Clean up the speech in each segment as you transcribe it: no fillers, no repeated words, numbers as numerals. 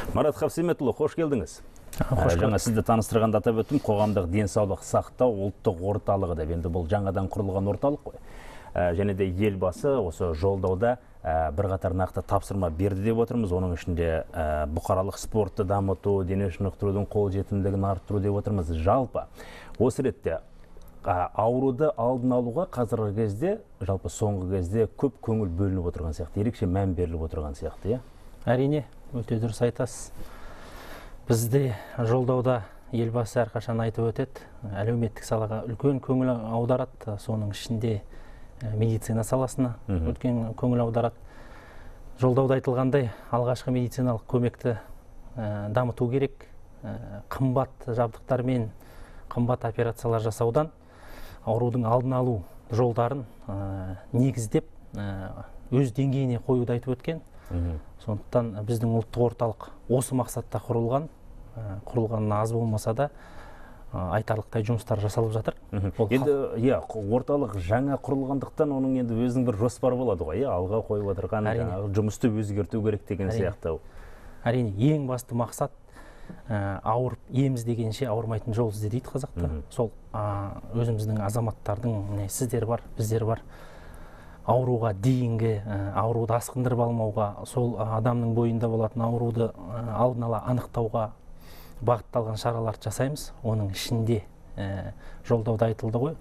Марат Хавсеметұлы, қош келдіңіз. Жаңа сізді таныстырғанда атап өттім, қоғамдық денсаулық сақтау ұлттық орталығы деп. Енді бұл жаңадан құрылған орталық қой. Және де елбасы осы жолдауда бірқатар нақты тапсырма берді деп отырмыз. Оның ішінде бұқаралық спортты дамыту, дене шынықтырудың қолжетімділігін арттыру деп отырмыз. Жалпы осы ретте ауруды алдын алуға қазіргі кезде, жалпы соңғы кезде көп көңіл бөлініп отырған сияқты, ерекше мән беріліп отырған сияқты, иә? Әрине, өте дұрыс айтасыз. Бізде жолдауда елбасы әрқашан айтып өтеді, әлеуметтік салаға үлкен көңіл аударады, соның ішінде медицина саласына үлкен көңіл аударады. Жолдауда айтылғандай, алғашқы медициналық көмекті дамыту керек, қымбат жабдықтармен қымбат операциялар жасаудан аурудың алдын алу жолдарын негіздеп өз деңгейіне қоюды айтып өткен. Сондықтан біздің ұлттық орталық осы мақсатта құрылғанына аз болмаса да айтарлықтай жұмыстар жасалып жатыр. Енді орталық жаңа құрылғандықтан оның енді өзінің бір жоспары болады ғой, алға қойып отырған жұмысты өзгерту керек деген сияқты. Әрине, ең басты мақсат ауырып еміз дегенше ауырмайтын жол ізде дейді қазақта. Сол өзіміздің азаматтардың, сіздер бар, біздер бар, ауруға дейінгі, ауруды асқындырып алмауға, сол адамның бойында болатын ауруды алдын ала анықтауға бағытталған шараларды жасаймыз. Оның ішінде жолдауда айтылды ғой,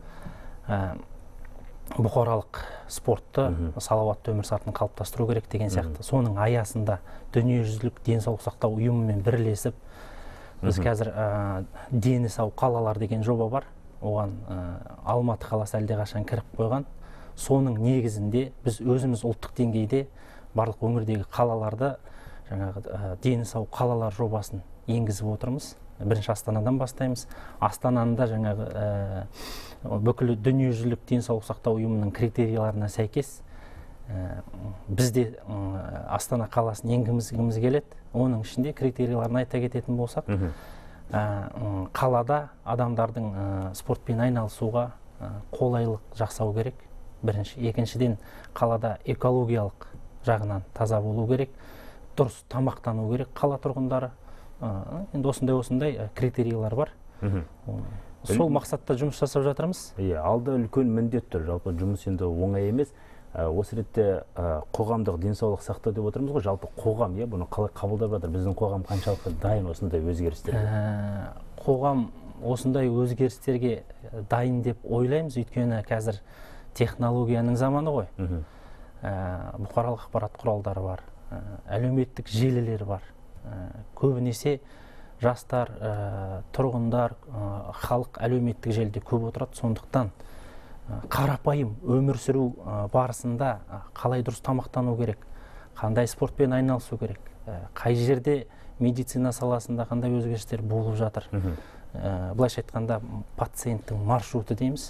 бұқаралық спортты, салауатты өмір салтын қалыптастыру керек деген сияқты. Соның аясында дүниежүзілік денсаулық сақтау ұйымымен бірлесіп, біз қазір дені сау қалалар деген жоба бар. Оған Алматы қаласы әлдеқашан кіріп қойған. Соның негізінде біз өзіміз ұлттық деңгейде барлық өңірдегі қалаларды дені сау қалалар жобасын енгізіп отырмыз. Бірінші Астанадан бастаймыз. Астанада бүкіл дүниежүзілік денсаулық сақтау ұйымының критерияларына сәйкес бізде Астана қаласын енгізгіміз келеді. Оның ішінде критерияларын айта кететін болсақ, қалада адамдардың спортпен айналысуға қолайлық жасау керек. Бірінші, екіншіден қалада экологиялық жағынан таза болу керек, дұрыс тамақтану керек қала тұрғындары. Енді осындай критериялар бар. Сол мақсатта жұмыс жасап жатырмыз. Алда үлкен міндет тұр, жалпы жұмыс енді оңай емес. Осы ретте қоғамдық денсаулық сақтау деп отырмыз ғой, жалпы қоғам бұны қалай қабылдап жатыр? Біздің қоғам қаншалықты дайын осындай өзгерістерге? Қоғам осындай өзгерістерге дайын деп ойлаймыз, өйткені қазір технологияның заманы ғой. Бұқаралық ақпарат құралдары бар, әлеуметтік желілер бар. Көбінесе жастар, тұрғындар, халық әлеуметтік желіде көп отырады. Сондықтан қарапайым өмір сүру барысында қалай дұрыс тамақтану керек, қандай спортпен айналысу керек, қай жерде медицина саласында қандай өзгерістер болып жатыр. Былайша айтқанда пациенттің маршруты дейміз,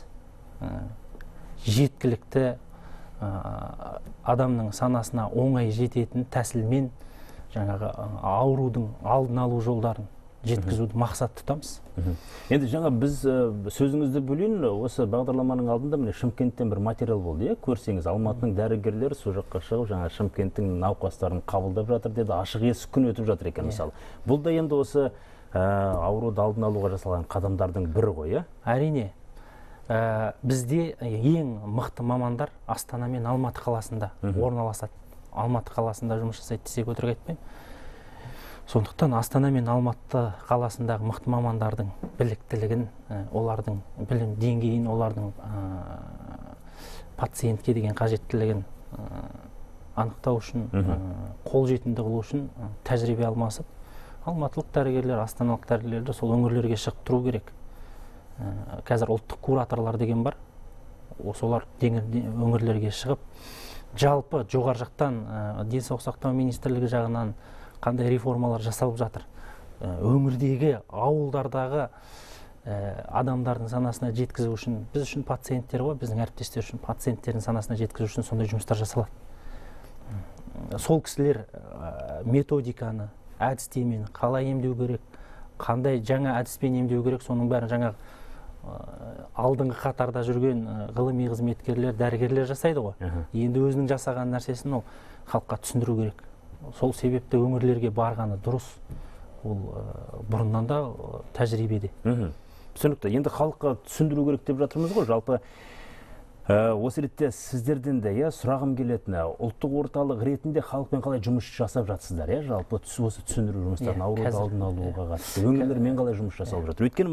жеткілікті адамның санасына оңай жететін тәсілмен аурудың алдын алу жолдарын жеткізуді мақсат тұтамыз. Енді жаңа біз сөзіңізді бөлейін, осы бағдарламаның алдында міне Шымкенттен бір материал болды, көрсеңіз, Алматының дәрігерлері сол жаққа шығып, жаңа Шымкенттің науқастарын қабылдап жатыр деді, ашық есік күн өтіп жатыр екен мысалы. Бұл да енді осы ауруды алдын алуға жасалған қадамдардың бірі ғой, Әрине. Бізде ең мықты мамандар Астана мен Алматы қаласында орналасады. Алматы қаласында жұмыс жасайды десек өтірік айтпаймын. Сондықтан Астана мен Алматы қаласындағы мықты мамандардың біліктілігін, олардың білім деңгейін, олардың пациентке деген қажеттілігін анықтау үшін, қолжетімді қылу үшін тәжірибе алмасып, алматылық дәрігерлер, астаналық дәрігерлер сол өңірлерге шығып тұру керек. Қазір ұлттық кураторлар деген бар. Солар өңірлерге шығып, жалпы жоғары жақтан денсаулық сақтау министрлігі жағынан қандай реформалар жасалып жатыр. Өңірдегі, ауылдардағы адамдардың санасына жеткізу үшін, біз үшін пациенттер ғой, біздің әріптестер үшін пациенттердің санасына жеткізу үшін сондай жұмыстар жасалады. Сол кісілер методиканы, әдістемені қалай емдеу керек, қандай жаңа әдіспен емдеу керек, соның бәрін жаңа алдыңғы қатарда жүрген ғылыми қызметкерлер, дәрігерлер жасайды ғой. Енді өзінің жасаған нәрсесін ол халыққа түсіндіру керек. сол себепті өңірлерге барғаны дұрыс. Ол бұрыннан да тәжірибеде. Түсінікті. Енді халыққа түсіндіру керек деп жатырмыз ғой. Жалпы осы ретте сіздерден де сұрағым келетіні, ұлттық орталық ретінде халықпен қалай жұмыс жасап жатсыздар? Жалпы осы түсіндіру жұмыстарын, ауруды алдын алуға қатысты өңірлермен қалай жұмыс жасалып жатыр? Өйткені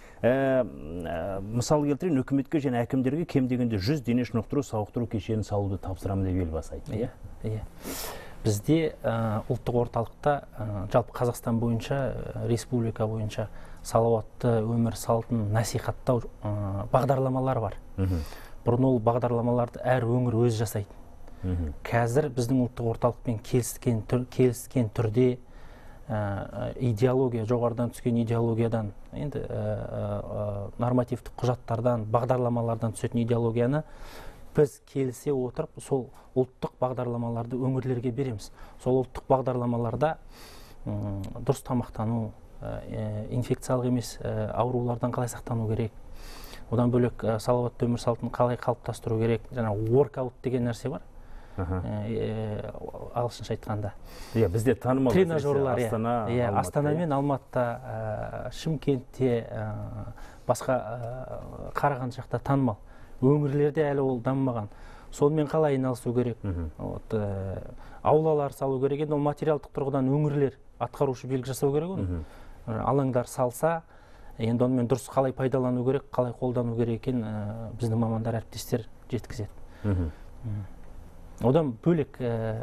мысал келтірейін, үкіметке және әкімдерге кем дегенде 100 дене шынықтыру сауықтыру кешенін салуды тапсырамын деп елбасы айтты. Бізде ұлттық орталықта жалпы Қазақстан бойынша, республика бойынша салауатты өмір салтын насихаттау бағдарламалар бар. Бұрын ол бағдарламаларды әр өңір өз жасайды. Қазір біздің ұлттық орталықпен келіскен түрде идеология, жоғарыдан түскен идеологиядан, енді нормативтік құжаттардан, бағдарламалардан түсетін идеологияны біз келісе отырып, сол ұлттық бағдарламаларды өңірлерге береміз. Сол ұлттық бағдарламаларда дұрыс тамақтану, инфекциялық емес аурулардан қалай сақтану керек, одан бөлек салауатты өмір салтын қалай қалыптастыру керек, жаңа воркаут деген нәрсе бар. Ағылшынша айтқанда. Бізде танымал тренажерлар, Астана мен Алматыда, Шымкентте, басқа Қарағанды жақта танымал. Өңірлерде әлі ол дамымаған. Сонымен қалай айналысу керек? Аулалар салу керек. Енді ол материалдық тұрғыдан өңірлер атқарушы белгі жасау керек оны. Алаңдар салса, енді онымен дұрыс қалай пайдалану керек, қалай қолдану керек екен біздің мамандар, әріптестер жеткізеді. Одан бөлек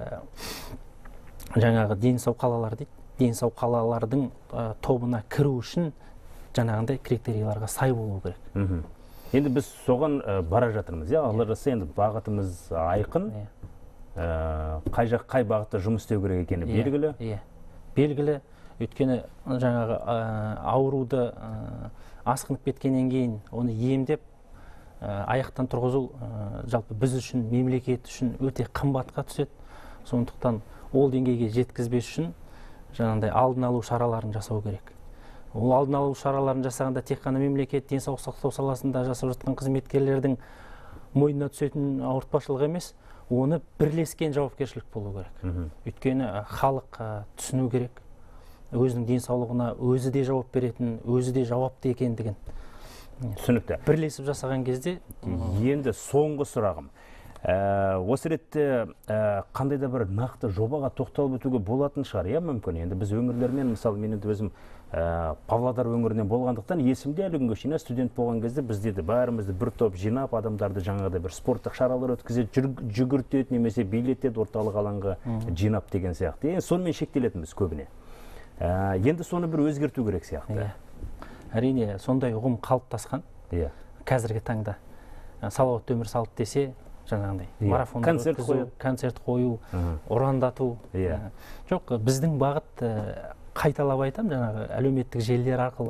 жаңағы дені сау қалалар дейді. Дені сау қалалардың тобына кіру үшін жаңағындай критерияларға сай болу керек. Енді біз соған бара жатырмыз. Алла жазса, енді бағытымыз айқын. Қай жақ қай бағытта жұмыс істеу керек екені белгілі. Белгілі. Өйткені жаңағы ауруды асқынып кеткеннен кейін оны емдеп аяқтан тұрғызу жалпы біз үшін, мемлекет үшін өте қымбатқа түседі. Сондықтан ол деңгейге жеткізбес үшін жаңағындай алдын алу шараларын жасау керек. Ол алдын алу шараларын жасағанда тек қана мемлекет денсаулық сақтау саласында жасап жатқан қызметкерлердің мойнына түсетін ауыртпашылық емес, оны бірлескен жауапкершілік болу керек. Өйткені халық түсіну керек, өзінің денсаулығына өзі де жауап беретін, өзі де жауапты екендігін. Түсінікті. Бірлесіп жасаған кезде. Енді соңғы сұрағым. Осы ретте қандай да бір нақты жобаға тоқталып өтуге болатын шығар, мүмкін. Енді біз өңірлермен, мысалы, мен өзім Павлодар өңірінен болғандықтан есімде әлі күнге шейін студент болған кезде бізде де бәрімізді бір топ жинап, адамдарды жаңағыдай бір спорттық шаралар өткізеді, жүгіртеді, немесе билетеді, орталық алаңға жинап деген сияқты. Сонымен шектелетінбіз көбіне. Енді соны бір өзгерту керек сияқты. Әрине, сондай ұғым қалыптасқан. Қазіргі таңда салауатты өмір салт десе, жаңағындай марафондар өткізу, концерт қою, ұрандату. Жоқ, біздің бағыт, қайталап айтам, жаңағы әлеуметтік желілер арқылы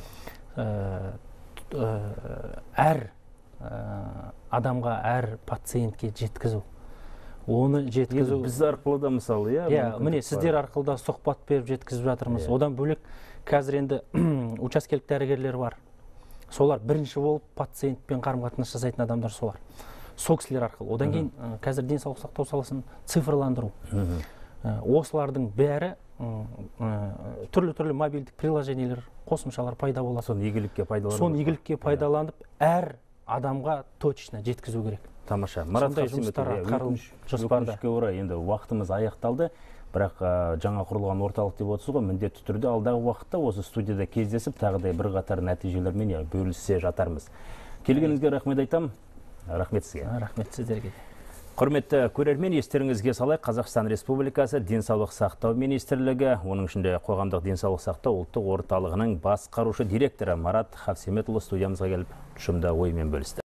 әр адамға, әр пациентке жеткізу. Оны жеткізу. Біз арқылы да мысалы, міне сіздер арқылы да сұхбат беріп жеткізіп жатырмыз. Одан бөлек қазір енді учаскелік дәрігерлер бар. Солар бірінші болып пациентпен қарым-қатынас жасайтын адамдар солар. Сол кісілер арқылы. Одан кейін қазір денсаулық сақтау саласын цифрландыру. Осылардың бәрі түрлі мобильдік приложениелер, қосымшалар пайда болады. Соны игілікке пайдаланып, әр адамға точно жеткізу керек. Тамаша. Марат Хасиметов, өкінішке орай енді уақытымыз аяқталды. Бірақ жаңа құрылған орталық деп отырсыз ғой, міндетті түрде алдағы уақытта осы студияда кездесіп, тағыдай бір қатар нәтижелермен бөлісе жатармыз. Келгеніңізге рахмет айтам. Рахмет сізге. Рахмет сіздерге. Құрметті көрермен, естеріңізге салай, Қазақстан Республикасы денсаулық сақтау министрлігі, оның ішінде қоғамдық денсаулық сақтау ұлттық орталығының басқарушы директоры Марат Хасиметұлы студиямызға келіп, тұшымда оймен бөлісті.